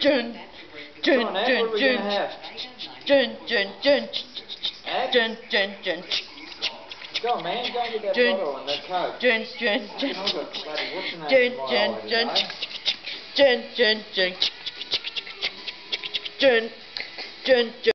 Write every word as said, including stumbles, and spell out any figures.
Dun, dun, dun, dun, dun, dun, dun, dun, dun, dun. Go on, man, go and get that bottle and that coke. Dun, dun, dun, I've got bloody what's the dun, name dun, tomorrow, dun, you know? dun, dun, dun, dun, dun, dun.